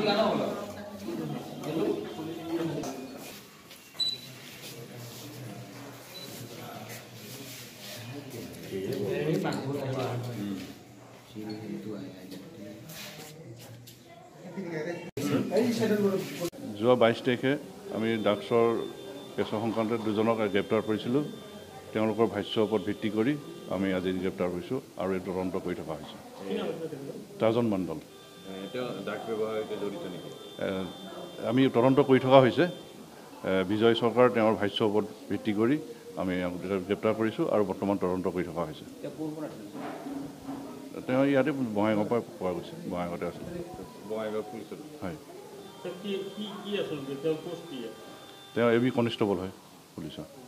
যোৱা 22 তাৰিখে আমি ড্ৰাগছৰ কেছৰ সংক্ৰান্তত দুজনক গ্ৰেপ্তাৰ কৰিছিলোঁ। তেওঁলোকৰ ভাষ্যৰ ওপৰত ভিত্তি কৰি আমি আজি গ্ৰেপ্তাৰ কৰিছোঁ আৰু এই তদন্ত কৰি থকা হৈছে। তাজন মণ্ডল আমি তদন্ত কৰি থকা হৈছে। বিজয় চৰকাৰ তেওঁৰ ভাষ্যৰ ওপৰত ভিত্তি কৰি আমি গ্ৰেপ্তাৰ কৰিছোঁ আৰু বৰ্তমান তদন্ত কৰি থকা হৈছে। তেওঁ ইয়াতে বঙাইগাঁৱৰ পৰা পোৱা গৈছে, বঙাইগাঁৱতে আছে। বঙাইগাঁও পুলিচত হয়। তেওঁ AB কনষ্টেবল হয় পুলিচৰ।